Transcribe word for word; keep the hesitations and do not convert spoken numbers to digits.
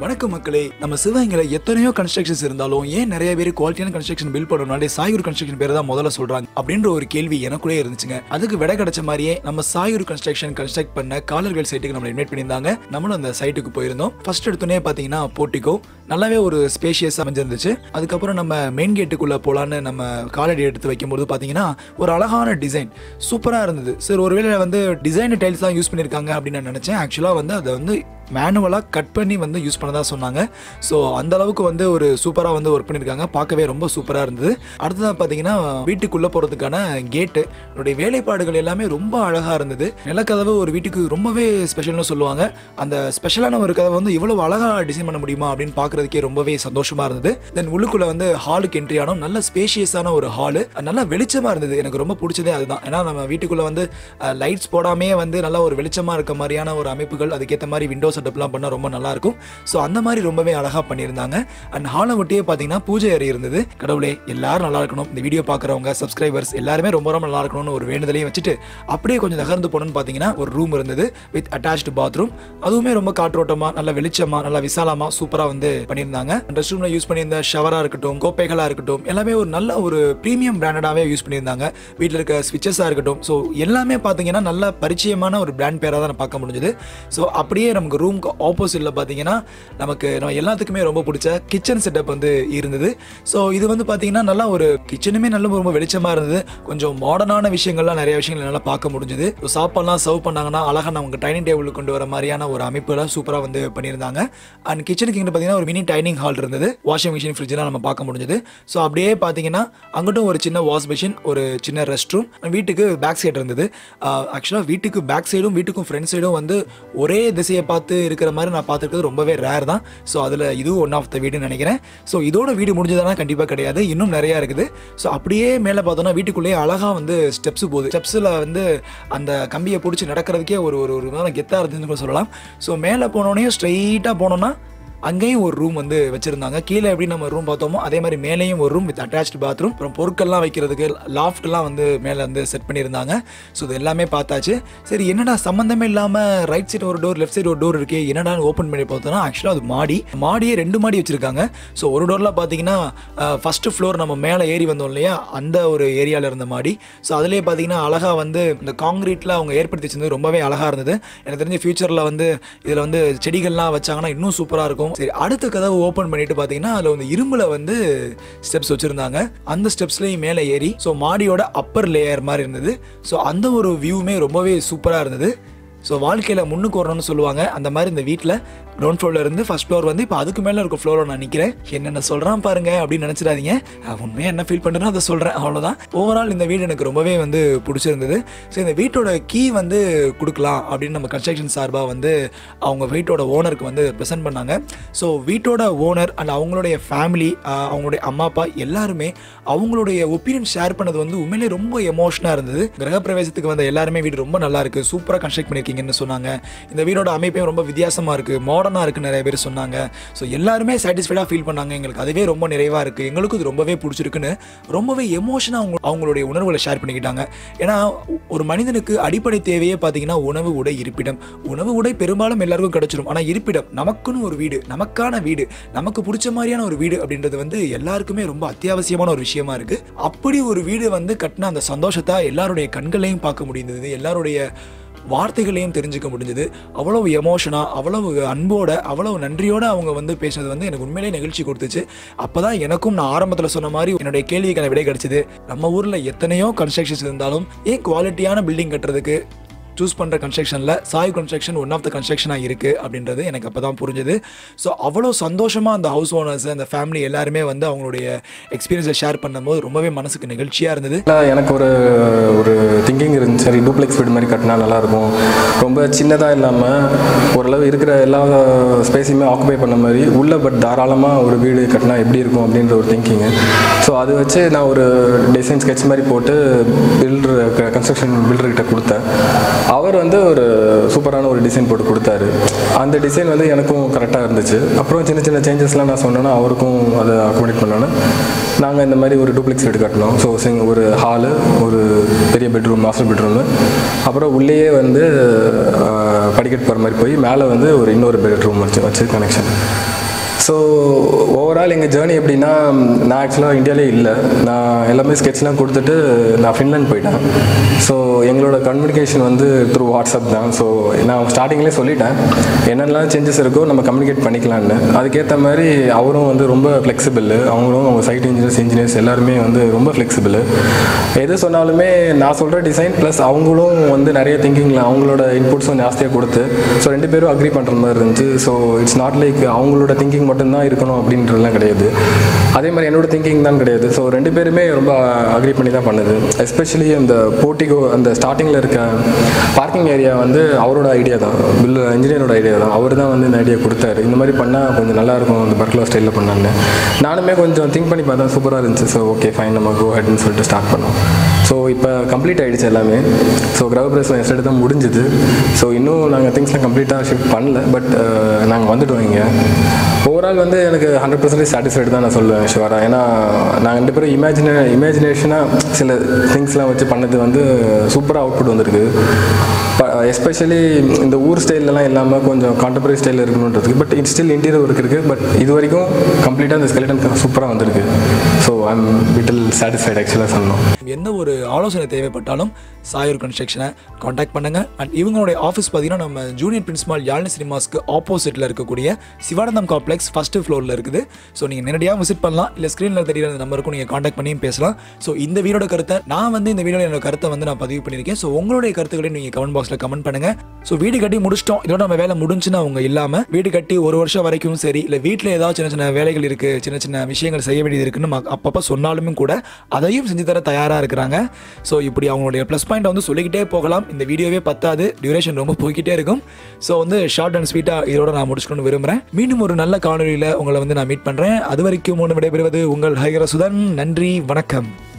வணக்கம் மக்களே, நம்ம சிவகங்கையில எத்தனையோ கன்ஸ்ட்ரக்ஷன்ஸ் இருந்தாலும் ஏன் நிறைய பேர் குவாலிட்டியான கன்ஸ்ட்ரக்ஷன் பில்ட் பண்ணணும்னாலே சாயூர் கன்ஸ்ட்ரக்ஷன் பேர் தான் முதல்ல சொல்றாங்க அப்படின்ற ஒரு கேள்வி எனக்குள்ளே இருந்துச்சுங்க. அதுக்கு விடை கிடைச்ச மாதிரியே நம்ம சாயூர் கன்ஸ்ட்ரக்ஷன் கன்ஸ்ட்ரக்ட் பண்ண காலர்கோயில் சைட்டுக்கு நம்ம இன்வைட் பண்ணியிருந்தாங்க. நம்மளும் அந்த சைட்டுக்கு போயிருந்தோம். ஃபர்ஸ்ட் எடுத்தோன்னே பார்த்தீங்கன்னா போர்ட்டிகோ நல்லாவே ஒரு ஸ்பேஷியஸாக அமைஞ்சிருந்துச்சு. அதுக்கப்புறம் நம்ம மெயின் கேட்டுக்குள்ளே போகலான்னு நம்ம காலடி எடுத்து வைக்கும்போது பார்த்தீங்கன்னா ஒரு அழகான டிசைன் சூப்பராக இருந்தது. சரி, ஒருவேளை வந்து டிசைன் டைல்ஸ் தான் யூஸ் பண்ணியிருக்காங்க அப்படின்னு நான் நினச்சேன். ஆக்சுவலாக வந்து அதை வந்து மேனுவலாக கட் பண்ணி வந்து யூஸ் பண்ணதாக சொன்னாங்க. ஸோ அந்த அளவுக்கு வந்து ஒரு சூப்பராக வந்து ஒர்க் பண்ணியிருக்காங்க. பார்க்கவே ரொம்ப சூப்பராக இருந்தது. அடுத்ததாக பார்த்தீங்கன்னா வீட்டுக்குள்ளே போகிறதுக்கான கேட்டு என்னுடைய வேலைப்பாடுகள் எல்லாமே ரொம்ப அழகாக இருந்தது. நிலக்கதவு ஒரு வீட்டுக்கு ரொம்பவே ஸ்பெஷல்னு சொல்லுவாங்க. அந்த ஸ்பெஷலான ஒரு கதவை வந்து இவ்வளோ அழகாக டிசைன் பண்ண முடியுமா அப்படின்னு பார்க்குறதுக்கே ரொம்பவே சந்தோஷமாக இருந்தது. தென் உள்ளுக்குள்ளே வந்து ஹாலுக்கு என்ட்ரி ஆனோம். நல்ல ஸ்பேஷியஸான ஒரு ஹாலு, நல்லா வெளிச்சமாக இருந்தது. எனக்கு ரொம்ப பிடிச்சதே அதுதான். ஏன்னா நம்ம வீட்டுக்குள்ளே வந்து லைட்ஸ் போடாமே வந்து நல்லா ஒரு வெளிச்சமாக இருக்க மாதிரியான ஒரு அமைப்புகள், அதுக்கேற்ற மாதிரி விண்டோஸ் செட்டப்லாம் பண்ணால் ரொம்ப நல்லா இருக்கும். ஸோ அந்த மாதிரி ரொம்பவே அழகாக பண்ணியிருந்தாங்க. அண்ட் ஹாலை ஒட்டியே பார்த்தீங்கன்னா பூஜை அறை இருந்தது. கடவுளே, எல்லாரும் நல்லா இருக்கணும், இந்த வீடியோ பார்க்குறவங்க சப்ஸ்கிரைபர்ஸ் எல்லாருமே ரொம்ப ரொம்ப நல்லா இருக்கணும்னு ஒரு வேண்டுதலையும் வச்சுட்டு அப்படியே கொஞ்சம் நகர்ந்து போனோன்னு பார்த்தீங்கன்னா ஒரு ரூம் இருந்தது வித் அட்டாச்டு பாத்ரூம். அதுவுமே ரொம்ப காற்றோட்டமாக, நல்ல வெளிச்சமாக, நல்லா விசாலமாக சூப்பராக வந்து பண்ணியிருந்தாங்க. ரெஸ்ட் ரூமில் யூஸ் பண்ணியிருந்த ஷவராக இருக்கட்டும், கோப்பைகளாக இருக்கட்டும், எல்லாமே ஒரு நல்ல ஒரு ப்ரீமியம் பிராண்டடாகவே யூஸ் பண்ணியிருந்தாங்க. வீட்டில் இருக்க ஸ்விட்சஸாக இருக்கட்டும், ஸோ எல்லாமே பார்த்தீங்கன்னா நல்ல பரிச்சயமான ஒரு பிராண்ட் பேராக தான் பார்க்க முடிஞ்சது. ஸோ அப்படியே நமக்கு ரூம் ஆப்போசிட்ல பார்த்தீங்கன்னா நமக்கு நம்ம எல்லாத்துக்குமே ரொம்ப பிடிச்ச கிச்சன் செட்டப் வந்து இருந்தது. ஸோ இது வந்து பார்த்தீங்கன்னா நல்லா ஒரு கிச்சனுமே நல்ல ரொம்ப வெளிச்சமாக இருந்தது. கொஞ்சம் மாடர்னான விஷயங்கள்லாம் நிறைய விஷயங்கள் நல்லா பார்க்க முடிஞ்சது. சாப்பாடுலாம் சர்வ் பண்ணாங்கன்னா அழகாக நமக்கு டைனிங் டேபிளுக்கு கொண்டு வர மாதிரியான ஒரு அமைப்புலாம் சூப்பராக வந்து பண்ணியிருந்தாங்க. அண்ட் கிச்சனுக்கு இங்கே பார்த்தீங்கன்னா ஒரு மினி டைனிங் ஹால் இருந்தது. வாஷிங் மிஷின், ஃப்ரிட்ஜ்லாம் நம்ம பார்க்க முடிஞ்சது. ஸோ அப்படியே பார்த்தீங்கன்னா அங்கிட்டும் ஒரு சின்ன வாஷ் மிஷின், ஒரு சின்ன ரெஸ்ட் ரூம், வீட்டுக்கு பேக் சைடு இருந்தது. ஆக்சுவலாக வீட்டுக்கு பேக் சைடும் வீட்டுக்கும் ஃப்ரண்ட் சைடும் வந்து ஒரே திசையை பார்த்து இருக்கிற மாதிரி நான் பார்த்துருக்கிறது ரொம்பவே ரேர் தான். ஸோ அதில் இதுவும் ஒன் ஆஃப் த வீடுன்னு நினைக்கிறேன். ஸோ இதோட வீடு முடிஞ்சதுனா கண்டிப்பாக கிடையாது, இன்னும் நிறையா இருக்குது. ஸோ அப்படியே மேலே பார்த்தோன்னா வீட்டுக்குள்ளேயே அழகாக வந்து ஸ்டெப்ஸ் போகுது. ஸ்டெப்ஸில் வந்து அந்த கம்பியை பிடிச்சி நடக்கிறதுக்கே ஒரு ஒரு மாதிரி கெத்தாக இருந்துன்னு சொல்லலாம். ஸோ மேலே போனோடனே ஸ்ட்ரைட்டாக போனோன்னா அங்கேயும் ஒரு ரூம் வந்து வச்சிருந்தாங்க. கீழே எப்படி நம்ம ரூம் பார்த்தோமோ அதே மாதிரி மேலேயும் ஒரு ரூம் வித் அட்டாச்டு பாத்ரூம், அப்புறம் பொருட்கள்லாம் வைக்கிறதுக்கு லாஃப்ட்லாம் வந்து மேலே வந்து செட் பண்ணியிருந்தாங்க. ஸோ இது எல்லாமே பார்த்தாச்சு. சரி, என்னடா சம்மந்தமே இல்லாமல் ரைட் சைடு ஒரு டோர், லெஃப்ட் சைடு ஒரு டோர் இருக்கே, என்னடா ஓப்பன் பண்ணி பார்த்தோன்னா ஆக்சுவலாக அது மாடி. மாடியே ரெண்டு மாடி வச்சிருக்காங்க. ஸோ ஒரு டோரில் பார்த்தீங்கன்னா ஃபர்ஸ்ட் ஃப்ளோர் நம்ம மேலே ஏறி வந்தோம் இல்லையா, அந்த ஒரு ஏரியாவில் இருந்த மாடி. ஸோ அதிலே பார்த்தீங்கன்னா அழகாக வந்து இந்த காங்கிரீட்டில் அவங்க ஏற்படுத்தி வச்சிருந்தது ரொம்பவே அழகாக இருந்தது. எனக்கு தெரிஞ்ச ஃபியூச்சரில் வந்து இதில் வந்து செடிகள்லாம் வச்சாங்கன்னா இன்னும் சூப்பராக இருக்கும். சரி, அடுத்த கதவை ஓப்பன் பண்ணிட்டு பார்த்தீங்கன்னா அதில் வந்து இரும்புல வந்து ஸ்டெப்ஸ் வச்சிருந்தாங்க. அந்த ஸ்டெப்ஸ்லையும் மேலே ஏறி ஸோ மாடியோட அப்பர் லேயர் மாதிரி இருந்தது. ஸோ அந்த ஒரு வியூமே ரொம்பவே சூப்பராக இருந்தது. ஸோ வாழ்க்கையில் முன்னுக்கு வரணும்னு சொல்லுவாங்க. அந்த மாதிரி இந்த வீட்டில் கிரவுண்ட் ஃப்ளோரில் இருந்து ஃபர்ஸ்ட் ஃப்ளோர் வந்து இப்போ அதுக்கு மேலே இருக்க ஃப்ளோரில் நான் நிற்கிறேன். என்னென்ன சொல்கிறான் பாருங்க அப்படின்னு நினச்சிடாதீங்க. உண்மையாக என்ன ஃபீல் பண்ணுறேனோ அதை சொல்கிறேன், அவ்வளோதான். ஓவரால் இந்த வீடு எனக்கு ரொம்பவே வந்து பிடிச்சிருந்தது. ஸோ இந்த வீட்டோட கீ வந்து கொடுக்கலாம் அப்படின்னு நம்ம கன்ஸ்ட்ரக்ஷன் சார்பாக வந்து அவங்க வீட்டோட ஓனருக்கு வந்து ப்ரெசென்ட் பண்ணாங்க. ஸோ வீட்டோட ஓனர் அண்ட் அவங்களுடைய ஃபேமிலி, அவங்களுடைய அம்மா அப்பா எல்லாருமே அவங்களுடைய ஒப்பீனியன் ஷேர் பண்ணது வந்து உண்மையிலே ரொம்ப எமோஷனாக இருந்தது. கிரகப்பிரவேசத்துக்கு வந்த எல்லாருமே வீடு ரொம்ப நல்லா இருக்குது, சூப்பராக கன்ஸ்ட்ரக்ட் பண்ணியிருக்கீங்கன்னு சொன்னாங்க. இந்த வீடோட அமைப்பே ரொம்ப வித்தியாசமாக இருக்குது, மாடர்னாக இருக்குது நிறைய பேர் சொன்னாங்க. ஸோ எல்லாருமே சாட்டிஸ்ஃபைடாக ஃபீல் பண்ணாங்க. எங்களுக்கு அதுவே ரொம்ப நிறைவாக இருக்குது, எங்களுக்கும் இது ரொம்பவே பிடிச்சிருக்குன்னு ரொம்பவே எமோஷனாக அவங்க அவங்களுடைய உணர்வுகளை ஷேர் பண்ணிக்கிட்டாங்க. ஏன்னா ஒரு மனிதனுக்கு அடிப்படை தேவையே பார்த்தீங்கன்னா உணவு, உடை, இருப்பிடம். உணவு, உடை பெரும்பாலும் எல்லாருக்கும் கிடைச்சிடும். ஆனால் இருப்பிடம், நமக்குன்னு ஒரு வீடு, நமக்கான வீடு, நமக்கு பிடிச்ச மாதிரியான ஒரு வீடு அப்படின்றது வந்து எல்லாருக்குமே ரொம்ப அத்தியாவசியமான ஒரு விஷயமா இருக்குது. அப்படி ஒரு வீடு வந்து கட்டின அந்த சந்தோஷத்தை எல்லாருடைய கண்களையும் பார்க்க முடிந்தது, எல்லாருடைய வார்த்தைகளையும் தெரிஞ்சுக்க முடிஞ்சது. அவ்வளவு எமோஷனாக, அவ்வளவு அன்போட, அவ்வளவு நன்றியோடு அவங்க வந்து பேசுனது வந்து எனக்கு உண்மையிலே நிகழ்ச்சி கொடுத்துச்சு. அப்போ தான் எனக்கும் நான் ஆரம்பத்தில் சொன்ன மாதிரி என்னுடைய கேள்விக்கான விடை கிடைச்சிது. நம்ம ஊரில் எத்தனையோ கன்ஸ்ட்ரக்ஷன்ஸ் இருந்தாலும் ஏன் குவாலிட்டியான பில்டிங் கட்டுறதுக்கு சூஸ் பண்ணுற கன்ஸ்ட்ரக்ஷனில் Sai construction one of the கன்ஸ்ட்ரக்ஷனாக இருக்குது அப்படின்றது எனக்கு அப்போ தான் புரிஞ்சுது. ஸோ அவ்வளோ சந்தோஷமாக அந்த ஹவுஸ் ஓனர்ஸ், அந்த ஃபேமிலி எல்லாருமே வந்து அவங்களுடைய எக்ஸ்பீரியன்ஸை ஷேர் பண்ணும்போது ரொம்பவே மனசுக்கு நிகழ்ச்சியாக இருந்தது. எனக்கு ஒரு ஒரு திங்கிங் இருந்துச்சு, சரி டூப்ளெக்ஸ் வீடு மாதிரி கட்டினா நல்லாயிருக்கும், ரொம்ப சின்னதாக இல்லாமல் ஓரளவு இருக்கிற எல்லா ஸ்பேஸையுமே ஆக்குபை பண்ண மாதிரி உள்ள பட் தாராளமாக ஒரு வீடு கட்டினா எப்படி இருக்கும் அப்படின்ற ஒரு திங்கிங்கு. ஸோ அது வச்சு நான் ஒரு டிசைன் ஸ்கெட்ச் மாதிரி போட்டு பில்டர் கன்ஸ்ட்ரக்ஷன் பில்டர்கிட்ட கொடுத்தேன். அவர் வந்து ஒரு சூப்பரான ஒரு டிசைன் போட்டு கொடுத்தாரு. அந்த டிசைன் வந்து எனக்கும் கரெக்டாக இருந்துச்சு. அப்புறம் சின்ன சின்ன சேஞ்சஸ்லாம் நான் சொன்னேன்னா அவருக்கும் அதை அக்காமடேட் பண்ணோன்னா நாங்கள் இந்த மாதிரி ஒரு டூப்ளெக்ஸ் வீடு கட்டினோம். ஸோ ஒரு ஹாலு, ஒரு பெரிய பெட்ரூம், மாஸ்டர் பெட்ரூமு, அப்புறம் உள்ளேயே வந்து படிக்கட்டு போகிற மாதிரி போய் மேலே வந்து ஒரு இன்னொரு பெட்ரூம் வச்சு வச்சு கனெக்ஷன். ஸோ ஓவரால் எங்கள் ஜேர்னி எப்படின்னா, நான் ஆக்சுவலாக இந்தியாவிலே இல்லை. நான் எல்லாமே ஸ்கெட்ச்லாம் கொடுத்துட்டு நான் ஃபின்லாண்ட் போயிட்டேன். ஸோ எங்களோட கம்யூனிகேஷன் வந்து த்ரூ வாட்ஸ்அப் தான். ஸோ நான் ஸ்டார்டிங்லேயே சொல்லிட்டேன் என்னென்னலாம் சேஞ்சஸ் இருக்கோ நம்ம கம்யூனிகேட் பண்ணிக்கலான்னு. அதுக்கேற்ற மாதிரி அவரும் வந்து ரொம்ப ஃப்ளெக்சிபிள். அவங்களும் அவங்க சைட் இன்ஜினியர்ஸ் இன்ஜினியர்ஸ் எல்லாருமே வந்து ரொம்ப ஃப்ளெக்சிபிள். எது சொன்னாலுமே நான் சொல்கிற டிசைன் ப்ளஸ் அவங்களும் வந்து நிறைய திங்கிங்கில் அவங்களோட இன்புட்ஸும் ஜாஸ்தியாக கொடுத்து ஸோ ரெண்டு பேரும் அக்ரி பண்ணுற மாதிரி இருந்துச்சு. ஸோ இட்ஸ் நாட் லைக் அவங்களோட திங்கிங் மட்டும்தான் இருக்கணும் அப்படின்றதுலாம் கிடையாது. அதே மாதிரி என்னோட திங்கிங் தான் கிடையாது. ஸோ ரெண்டு பேருமே ரொம்ப அக்ரி பண்ணி தான் பண்ணுது. எஸ்பெஷலி அந்த போர்ட்டிகோ அந்த ஸ்டார்டிங்கில் இருக்க பார்க்கிங் ஏரியா வந்து அவரோட ஐடியா தான், பில் இன்ஜினியரோட ஐடியா தான். அவர் தான் வந்து இந்த ஐடியா கொடுத்தாரு. இந்த மாதிரி பண்ணால் கொஞ்சம் நல்லாயிருக்கும் அந்த பர்க்லா ஸ்டைலில் பண்ணான்னு. நானுமே கொஞ்சம் திங்க் பண்ணி பார்த்தா சூப்பராக இருந்துச்சு. ஸோ ஓகே ஃபைன் நம்ம கோ ஹெட்னு சொல்லிட்டு ஸ்டார்ட் பண்ணோம். ஸோ இப்போ கம்ப்ளீட் ஆகிடுச்சு எல்லாமே. ஸோ கிரவ பிரஸ் எஸ்டேட் தான் முடிஞ்சுது. ஸோ இன்னும் நாங்கள் திங்ஸ்லாம் கம்ப்ளீட்டாக ஷிஃப்ட் பண்ணல. பட் நாங்கள் வந்துட்டோம் இங்கே. ஓவரால் வந்து எனக்கு ஹண்ட்ரட் பர்சன்டேஜ் சாட்டிஸ்ஃபைடு தான் நான் சொல்லுவேன் ஷுவரா. ஏன்னா நான் ரெண்டு பேரும் இமேஜினே இமேஜினேஷனாக சில திங்ஸ்லாம் வச்சு பண்ணது வந்து சூப்பராக அவுட்புட் வந்திருக்கு. எஸ்பெஷலி இந்த ஊர் ஸ்டைலெலாம் இல்லாமல் கொஞ்சம் கான்டெம்பரரி ஸ்டைலில் இருக்கணுன்றதுக்கு. But it still interior work இருக்குது. பட் இது வரைக்கும் கம்ப்ளீட்டாக அந்த ஸ்கெலட்டன் சூப்பராக வந்திருக்கு. So I am little satisfied ஆக்சுவலாக சொல்லணும். எந்த ஒரு ஆலோசனை தேவைப்பட்டாலும் சாயூர் கன்ஸ்ட்ரக்ஷனை காண்டாக்ட் பண்ணுங்கள். அண்ட் இவங்களுடைய ஆஃபீஸ் பார்த்தீங்கன்னா நம்ம ஜூனியர் பிரின்சிபால் யாழினி சினிமாஸ்க்கு ஆப்போசிட்டில் இருக்கக்கூடிய சிவானந்தம் காம்ப்ளெக்ஸ் ஃபஸ்ட்டு ஃப்ளோரில் இருக்குது. ஸோ நீங்கள் நேரடியாக விசிட் பண்ணலாம், இல்லை ஸ்க்ரீனில் தெரியுற அந்த நம்பருக்கும் நீங்கள் காண்டாக்ட் பண்ணியும் பேசலாம். ஸோ இந்த வீடியோட கருத்தை நான் வந்து இந்த வீடியோட என்னோட கருத்தை வந்து நான் பதிவு பண்ணியிருக்கேன். ஸோ உங்களுடைய கருத்துக்களையும் நீங்கள் கமெண்ட் பாக்ஸில் கமெண்ட் பண்ணுங்கள். ஸோ வீடு கட்டி முடிச்சிட்டோம், இதோட நம்ம வேலை முடிஞ்சுன்னா அவங்க இல்லாமல் வீடு கட்டி ஒரு வருஷம் வரைக்கும் சரி, இல்லை வீட்டில் ஏதாவது சின்ன சின்ன வேலைகள் இருக்குது, சின்ன சின்ன விஷயங்கள் செய்ய வேண்டியது இருக்குன்னு அப்பப்போ சொன்னாலுமே கூட அதையும் செஞ்சு தர தயாராக இருக்கிறாங்க. ஸோ இப்படி அவங்களுடைய ப்ளஸ் பாயிண்ட் வந்து சொல்லிக்கிட்டே போகலாம். இந்த வீடியோவே பத்தாது, டியூரேஷன் ரொம்ப போய்கிட்டே இருக்கும். ஸோ வந்து ஷார்ட் அண்ட் ஸ்வீட்டாக இதோட நான் முடிச்சுக்கணும்னு விரும்புகிறேன். மீண்டும் ஒரு நல்ல காணொலியில் உங்களை வந்து நான் மீட் பண்ணுறேன். அது வரைக்கும் ஒன்று விடைபெறுவது உங்கள் ஹைகர சுதன். நன்றி, வணக்கம்.